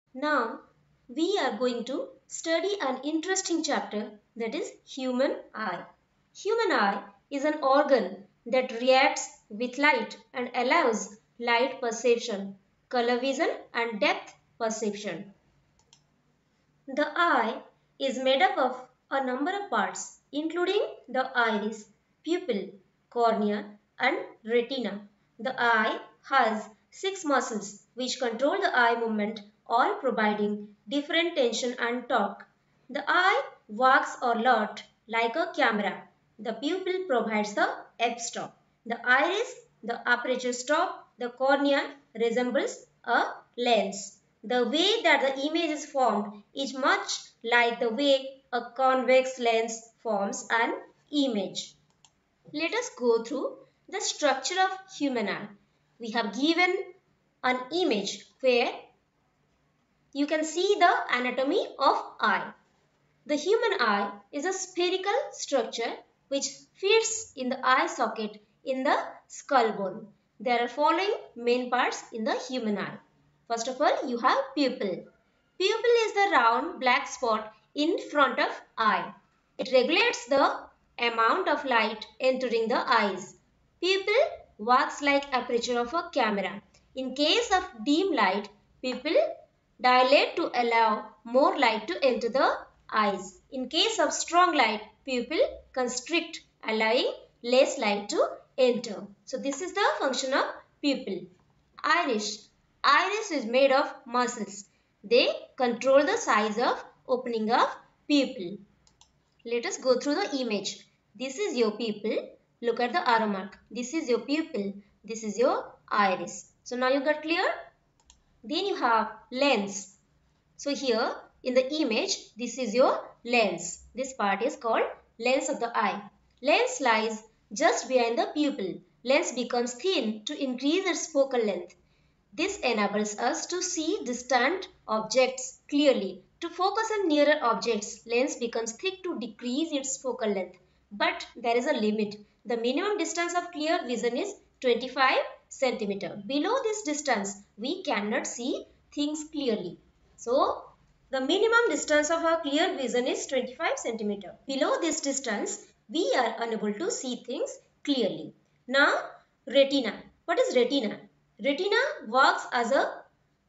Now, we are going to study an interesting chapter, that is human eye. Human eye is an organ that reacts with light and allows light perception, color vision and depth perception. The eye is made up of a number of parts including the iris, pupil, cornea and retina. The eye has six muscles which control the eye movement, all providing different tension and torque. The eye works a lot like a camera. The pupil provides the f-stop. The iris, the aperture stop. The cornea resembles a lens. The way that the image is formed is much like the way a convex lens forms an image. Let us go through the structure of human eye. We have given an image where you can see the anatomy of eye. The human eye is a spherical structure which fits in the eye socket in the skull bone. There are following main parts in the human eye. First of all, you have pupil. Pupil is the round black spot in front of eye. It regulates the amount of light entering the eyes. Pupil works like aperture of a camera. In case of dim light, pupil dilate to allow more light to enter the eyes. In case of strong light, pupil constrict, allowing less light to enter. So this is the function of pupil. Iris. Iris is made of muscles. They control the size of opening of pupil. Let us go through the image. This is your pupil. Look at the arrow mark. This is your pupil. This is your iris. So now you got clear? Then you have lens. So here in the image, this is your lens. This part is called lens of the eye. Lens lies just behind the pupil. Lens becomes thin to increase its focal length. This enables us to see distant objects clearly. To focus on nearer objects, lens becomes thick to decrease its focal length. But there is a limit. The minimum distance of clear vision is 25 centimeter. Below this distance, we cannot see things clearly. So, the minimum distance of our clear vision is 25 centimeter. Below this distance, we are unable to see things clearly. Now, retina. What is retina? Retina works as a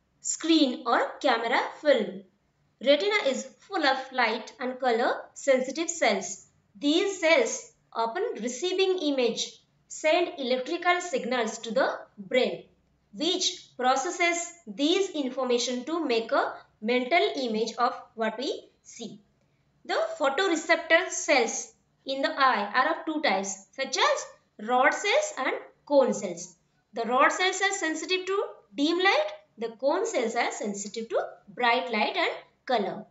screen or camera film. Retina is full of light and color sensitive cells. These cells, upon receiving image, send electrical signals to the brain, which processes these information to make a mental image of what we see. The photoreceptor cells in the eye are of two types, such as rod cells and cone cells. The rod cells are sensitive to dim light. The cone cells are sensitive to bright light and color.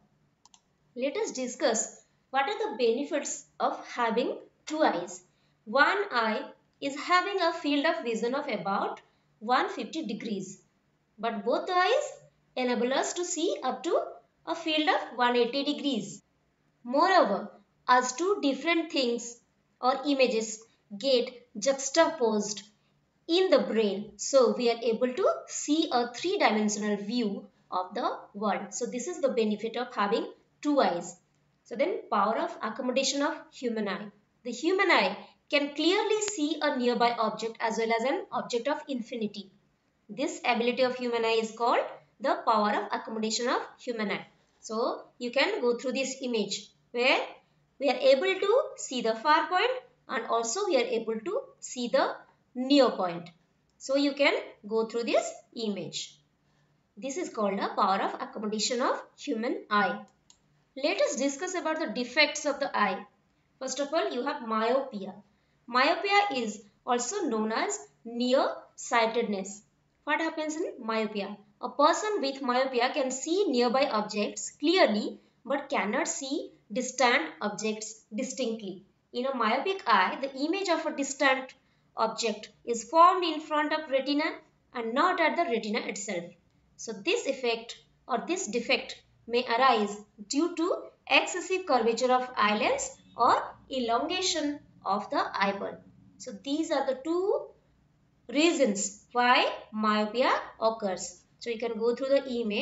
Let us discuss what are the benefits of having two eyes. One eye is having a field of vision of about 150 degrees. But both the eyes enable us to see up to a field of 180 degrees. Moreover, as two different things or images get juxtaposed in the brain, so we are able to see a three-dimensional view of the world. So this is the benefit of having two eyes. So then, power of accommodation of human eye. The human eye can clearly see a nearby object as well as an object of infinity. This ability of human eye is called the power of accommodation of human eye. So you can go through this image where we are able to see the far point and also we are able to see the near point. So you can go through this image. This is called a power of accommodation of human eye. Let us discuss about the defects of the eye. First of all, you have myopia. Myopia is also known as nearsightedness. What happens in myopia? A person with myopia can see nearby objects clearly but cannot see distant objects distinctly. In a myopic eye, the image of a distant object is formed in front of retina and not at the retina itself. So this effect or this defect may arise due to excessive curvature of eyelids or elongation of the eyeball. So these are the two reasons why myopia occurs. So you can go through the image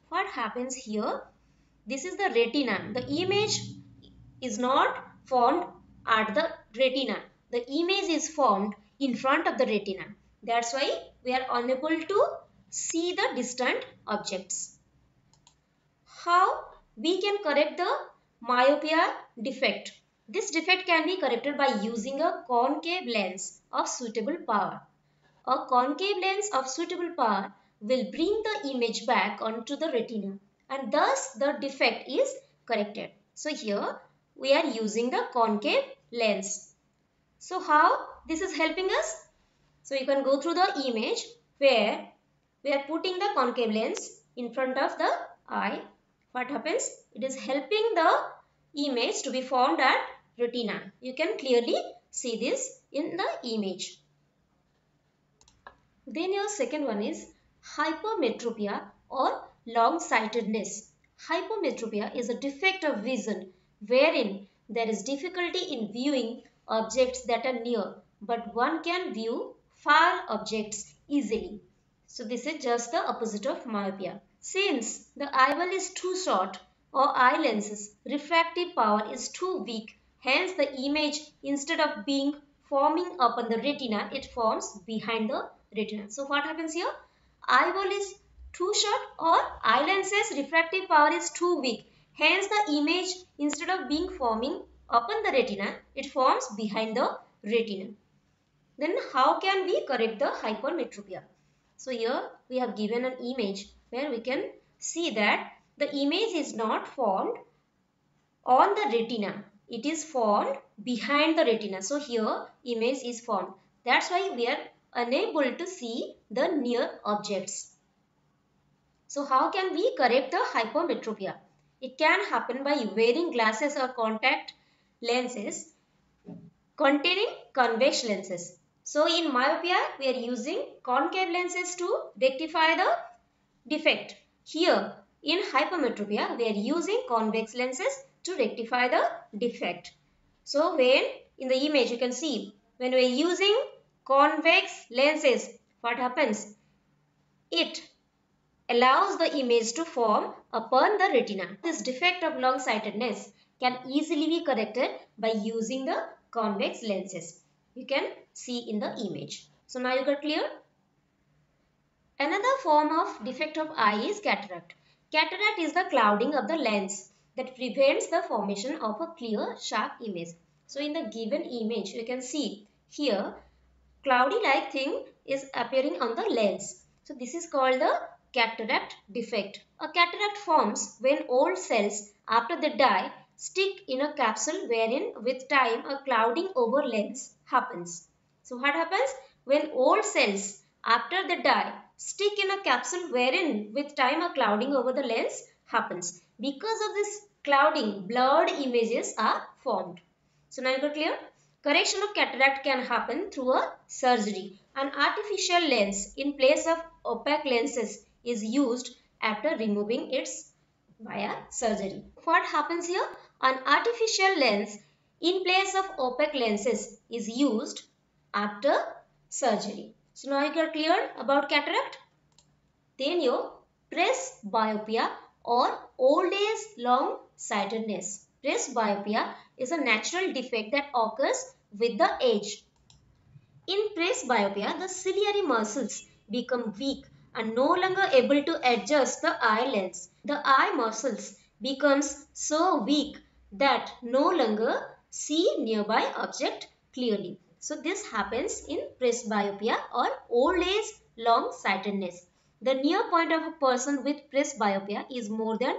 what happens here? This is the retina. The image is not formed at the retina. The image is formed in front of the retina. That's why we are unable to see the distant objects. How we can correct the myopia defect? This defect can be corrected by using a concave lens of suitable power. A concave lens of suitable power will bring the image back onto the retina and thus the defect is corrected. So here we are using the concave lens. So how this is helping us? So you can go through the image where we are putting the concave lens in front of the eye. What happens? It is helping the image to be formed at retina. You can clearly see this in the image. Then your second one is hypermetropia or long-sightedness. Hypermetropia is a defect of vision wherein there is difficulty in viewing objects that are near, but one can view far objects easily. So this is just the opposite of myopia. Since the eyeball is too short or eye lens's refractive power is too weak, hence the image instead of being forming upon the retina, it forms behind the retina. So what happens here? Eyeball is too short or eye lens's refractive power is too weak. Hence the image instead of being forming upon the retina, it forms behind the retina. Then how can we correct the hypermetropia? So here we have given an image where we can see that the image is not formed on the retina. It is formed behind the retina. So here image is formed. That's why we are unable to see the near objects. So how can we correct the hypermetropia? It can happen by wearing glasses or contact lenses containing convex lenses. So in myopia, we are using concave lenses to rectify the defect. Here in hypermetropia, we are using convex lenses to rectify the defect. So when in the image you can see, when we are using convex lenses, what happens? It allows the image to form upon the retina. This defect of long-sightedness can easily be corrected by using the convex lenses. You can see in the image. So now you got clear? Another form of defect of eye is cataract. Cataract is the clouding of the lens that prevents the formation of a clear, sharp image. So in the given image, you can see here cloudy-like thing is appearing on the lens. So this is called the cataract defect. A cataract forms when old cells after they die stick in a capsule wherein with time a clouding over lens happens. So what happens? When old cells after they die stick in a capsule wherein with time a clouding over the lens happens. Because of this clouding, blurred images are formed. So now you got clear? Correction of cataract can happen through a surgery. An artificial lens in place of opaque lenses is used after removing its via surgery. What happens here? An artificial lens in place of opaque lenses is used after surgery. So now you got clear about cataract? Then your presbyopia or old age long sightedness. Presbyopia is a natural defect that occurs with the age. In presbyopia, the ciliary muscles become weak and no longer able to adjust the eye lens. The eye muscles becomes so weak that no longer see nearby object clearly. So this happens in presbyopia or old age long sightedness. The near point of a person with presbyopia is more than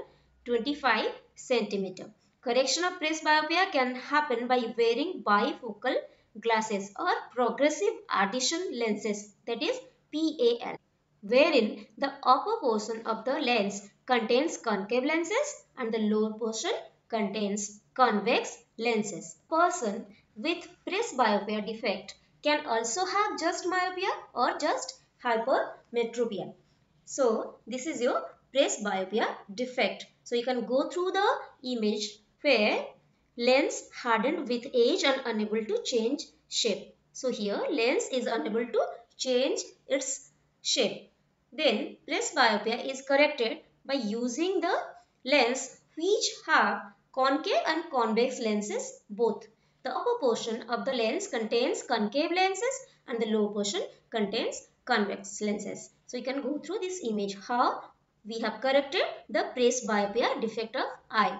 25 centimeter. Correction of presbyopia can happen by wearing bifocal glasses or progressive addition lenses, that is PAL, wherein the upper portion of the lens contains concave lenses and the lower portion contains convex lenses. Person with presbyopia defect can also have just myopia or just hypermetropia. So this is your presbyopia defect. So you can go through the image where lens hardened with age and unable to change shape. So here lens is unable to change its shape. Then presbyopia is corrected by using the lens which have concave and convex lenses both. The upper portion of the lens contains concave lenses and the lower portion contains convex lenses. So you can go through this image how we have corrected the presbyopia defect of eye.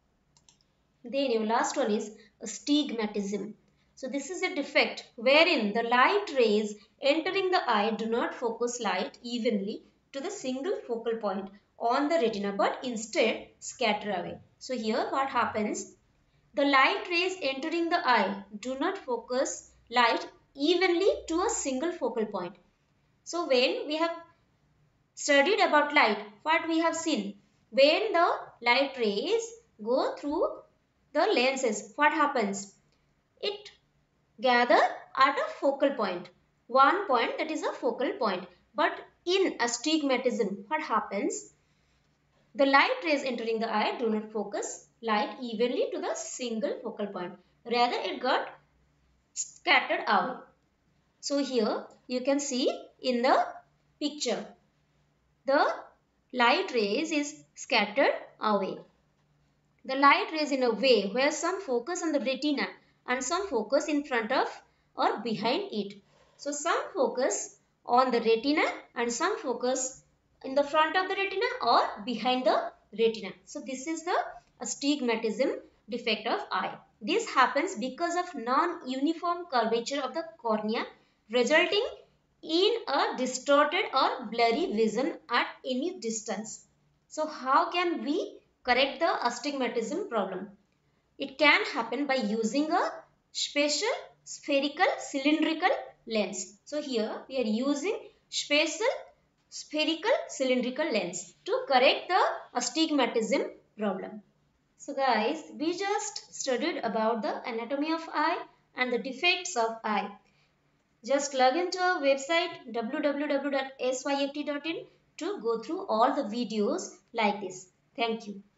Then your last one is astigmatism. So this is a defect wherein the light rays entering the eye do not focus light evenly to the single focal point on the retina but instead scatter away. So here what happens? The light rays entering the eye do not focus light evenly to a single focal point. So when we have studied about light, what we have seen? When the light rays go through the lenses, what happens? It gather at a focal point. One point, that is a focal point. But in astigmatism, what happens? The light rays entering the eye do not focus light evenly to the single focal point. Rather, it got scattered out. So here you can see in the picture, the light rays is scattered away. The light rays in a way where some focus on the retina and some focus in front of or behind it. So some focus on the retina and some focus in the front of the retina or behind the retina. So this is the astigmatism defect of eye. This happens because of non-uniform curvature of the cornea resulting in a distorted or blurry vision at any distance. So how can we correct the astigmatism problem? It can happen by using a special spherical cylindrical lens. So here we are using special spherical cylindrical lens to correct the astigmatism problem. So guys, we just studied about the anatomy of eye and the defects of eye. Just log into our website www.syft.in to go through all the videos like this. Thank you.